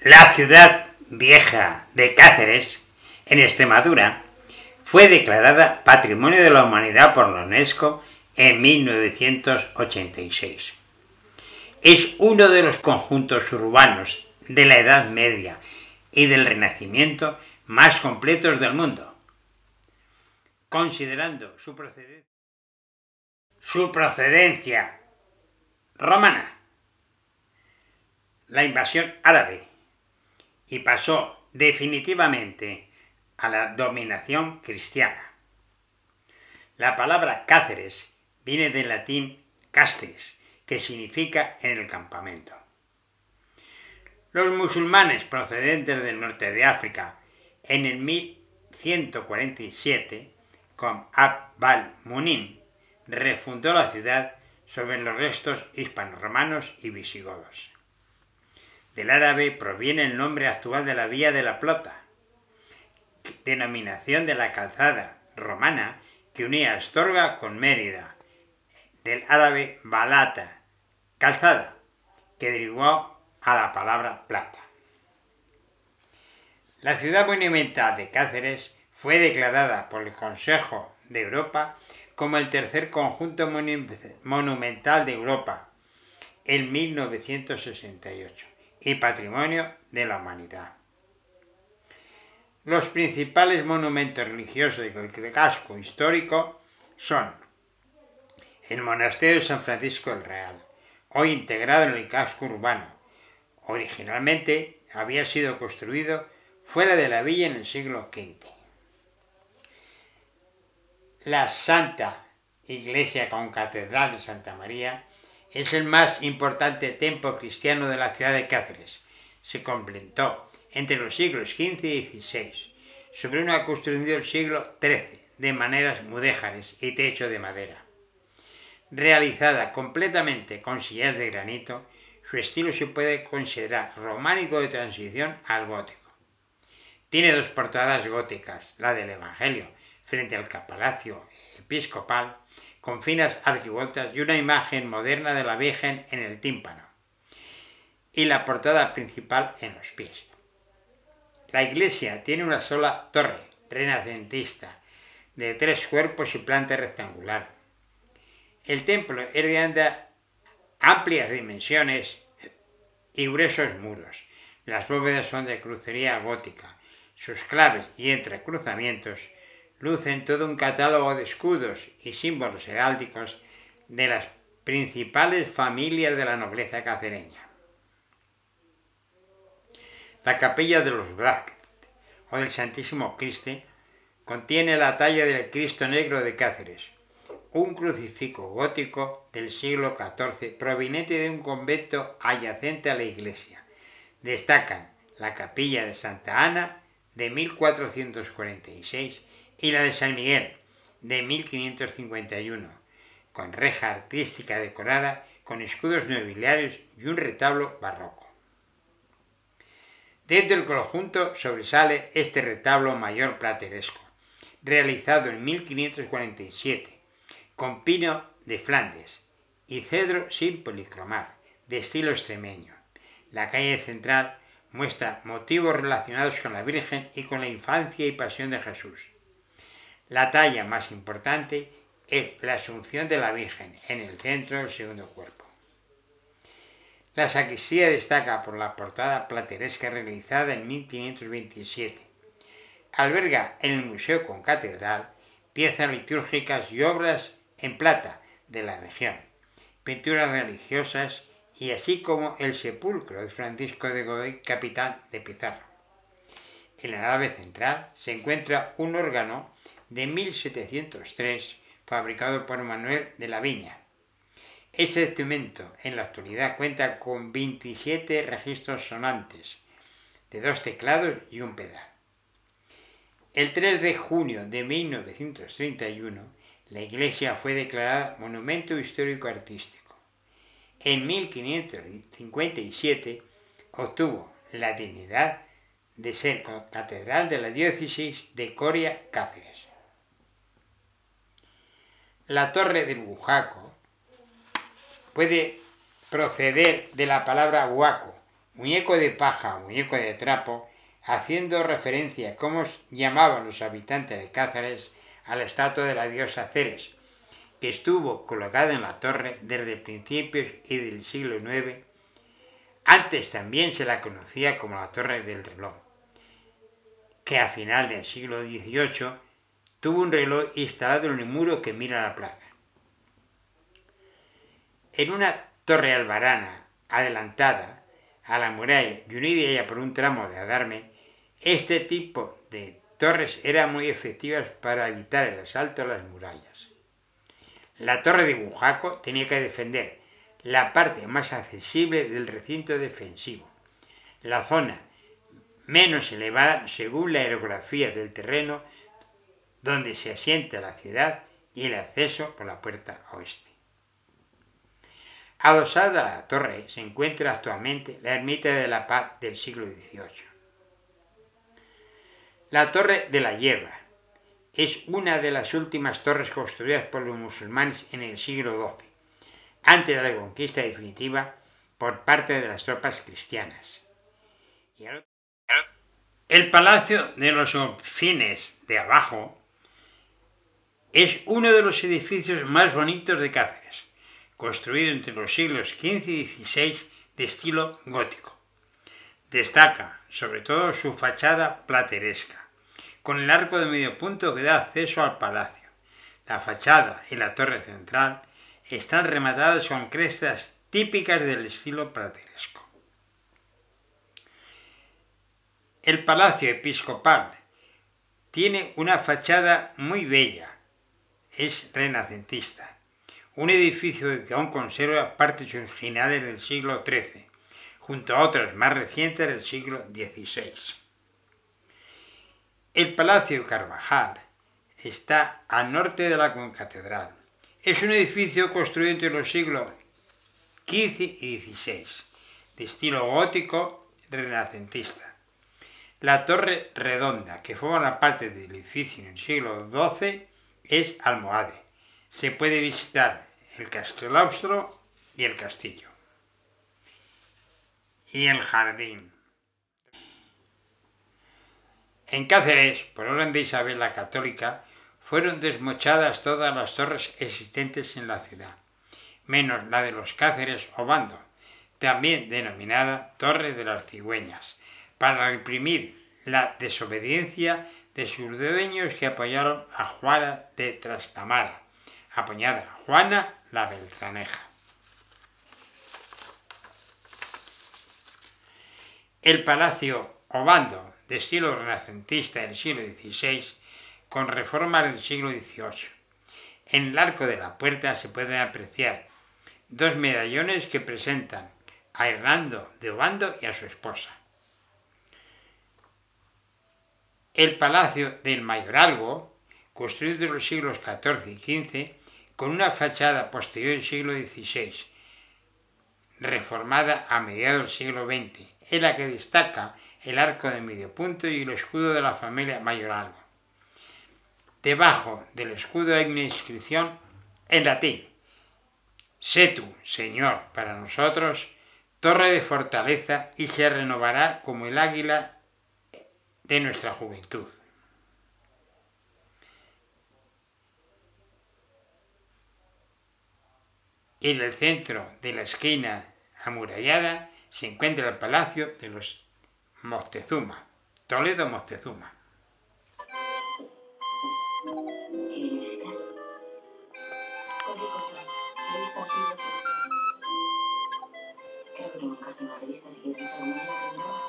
La ciudad vieja de Cáceres, en Extremadura, fue declarada Patrimonio de la Humanidad por la UNESCO en 1986. Es uno de los conjuntos urbanos de la Edad Media y del Renacimiento más completos del mundo, considerando su procedencia romana, la invasión árabe, y pasó definitivamente a la dominación cristiana. La palabra Cáceres viene del latín castris, que significa en el campamento. Los musulmanes procedentes del norte de África, en el 1147, con Abd al-Munin, refundó la ciudad sobre los restos hispano-romanos y visigodos. Del árabe proviene el nombre actual de la Vía de la Plata, denominación de la calzada romana que unía Astorga con Mérida, del árabe balata, calzada, que derivó a la palabra plata. La ciudad monumental de Cáceres fue declarada por el Consejo de Europa como el tercer conjunto monumental de Europa en 1968 y Patrimonio de la Humanidad. Los principales monumentos religiosos del casco histórico son el Monasterio de San Francisco el Real, hoy integrado en el casco urbano. Originalmente había sido construido fuera de la villa en el siglo V. La Santa Iglesia con Catedral de Santa María es el más importante templo cristiano de la ciudad de Cáceres. Se completó entre los siglos XV y XVI, sobre una construcción del siglo XIII, de maneras mudéjares y techo de madera. Realizada completamente con sillares de granito, su estilo se puede considerar románico de transición al gótico. Tiene dos portadas góticas, la del Evangelio, frente al palacio episcopal, con finas arquivoltas y una imagen moderna de la Virgen en el tímpano, y la portada principal en los pies. La iglesia tiene una sola torre, renacentista, de 3 cuerpos y planta rectangular. El templo es de amplias dimensiones y gruesos muros. Las bóvedas son de crucería gótica. Sus claves y entrecruzamientos lucen todo un catálogo de escudos y símbolos heráldicos de las principales familias de la nobleza cacereña. La capilla de los Blázquez o del Santísimo Cristo contiene la talla del Cristo Negro de Cáceres, un crucifijo gótico del siglo XIV proveniente de un convento adyacente a la iglesia. Destacan la capilla de Santa Ana de 1446 y la de San Miguel de 1551, con reja artística decorada con escudos nobiliarios y un retablo barroco. Dentro del conjunto sobresale este retablo mayor plateresco, realizado en 1547, con pino de Flandes y cedro sin policromar, de estilo extremeño. La calle central muestra motivos relacionados con la Virgen y con la infancia y pasión de Jesús. La talla más importante es la Asunción de la Virgen en el centro del segundo cuerpo. La sacristía destaca por la portada plateresca realizada en 1527. Alberga en el Museo con Catedral piezas litúrgicas y obras en plata de la región, pinturas religiosas y así como el sepulcro de Francisco de Godoy, capitán de Pizarro. En la nave central se encuentra un órgano de 1703 fabricado por Manuel de la Viña. Este instrumento en la actualidad cuenta con 27 registros sonantes, de 2 teclados y un pedal. El 3 de junio de 1931, la iglesia fue declarada Monumento Histórico Artístico. En 1557 obtuvo la dignidad de ser catedral de la diócesis de Coria-Cáceres. La Torre del Bujaco puede proceder de la palabra huaco, muñeco de paja, muñeco de trapo, haciendo referencia a cómo llamaban los habitantes de Cáceres a la estatua de la diosa Ceres, que estuvo colocada en la torre desde principios y del siglo IX. Antes también se la conocía como la Torre del Reloj, que a final del siglo XVIII tuvo un reloj instalado en el muro que mira a la plaza. En una torre albarana adelantada a la muralla y unida a ella por un tramo de adarme, este tipo de torres eran muy efectivas para evitar el asalto a las murallas. La torre de Bujaco tenía que defender la parte más accesible del recinto defensivo, la zona menos elevada según la aerografía del terreno donde se asienta la ciudad y el acceso por la puerta oeste. Adosada a la torre se encuentra actualmente la Ermita de la Paz del siglo XVIII. La Torre de la Hierba es una de las últimas torres construidas por los musulmanes en el siglo XII, antes de la conquista definitiva por parte de las tropas cristianas. El Palacio de los Orfines de Abajo es uno de los edificios más bonitos de Cáceres, construido entre los siglos XV y XVI de estilo gótico. Destaca sobre todo su fachada plateresca, con el arco de medio punto que da acceso al palacio. La fachada y la torre central están rematadas con crestas típicas del estilo plateresco. El Palacio Episcopal tiene una fachada muy bella, es renacentista, un edificio que aún conserva partes originales del siglo XIII, junto a otras más recientes del siglo XVI. El Palacio Carvajal está al norte de la concatedral. Es un edificio construido entre los siglos XV y XVI, de estilo gótico renacentista. La torre redonda, que forma parte del edificio en el siglo XII, es almohade. Se puede visitar el claustro y el castillo. Y el jardín. En Cáceres, por orden de Isabel la Católica, fueron desmochadas todas las torres existentes en la ciudad, menos la de los Cáceres Obando, también denominada Torre de las Cigüeñas, para reprimir la desobediencia de sus dueños que apoyaron a Juana de Trastamara, apodada Juana la Beltraneja. El Palacio Obando, de estilo renacentista del siglo XVI, con reformas del siglo XVIII. En el arco de la puerta se pueden apreciar dos medallones que presentan a Hernando de Obando y a su esposa. El Palacio del Mayoralgo, construido en los siglos XIV y XV, con una fachada posterior del siglo XVI, reformada a mediados del siglo XX, en la que destaca el arco de medio punto y el escudo de la familia Mayoralgo. Debajo del escudo hay una inscripción en latín: «Sé tú, Señor, para nosotros, torre de fortaleza, y se renovará como el águila de nuestra juventud». En el centro de la esquina amurallada se encuentra el Palacio de los Moctezuma, Toledo Moctezuma. Creo que tengo un caso en la revista, si quieres echar un ojo.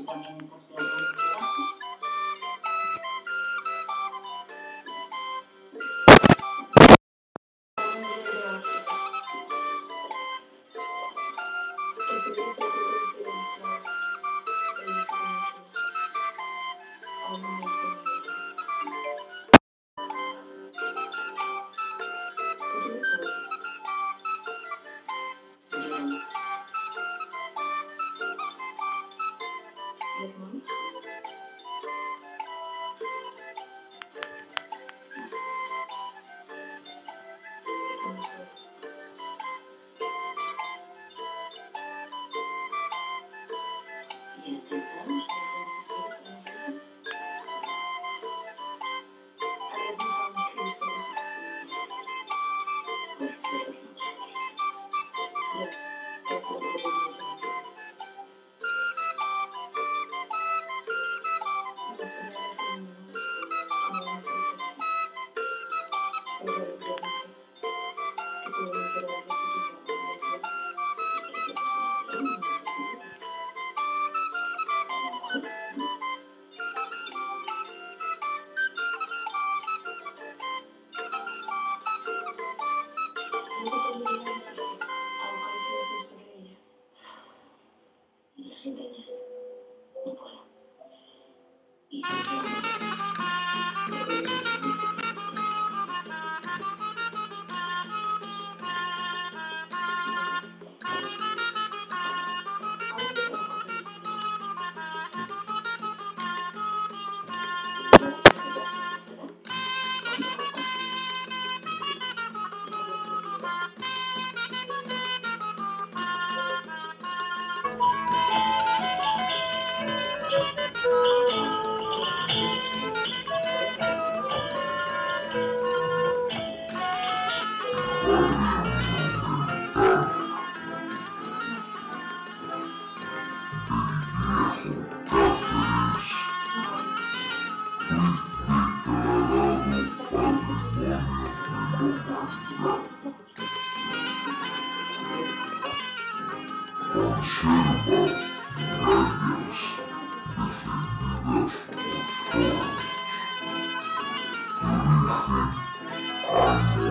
¿Tú también estás planeando mudarte? ¿Y has pensado sobre cómo se escribe con el beso? Pues pero no sé. Lo siento, Inés. No puedo. Y sinceramente, Conserva rayas defendidas por Torres, que dicen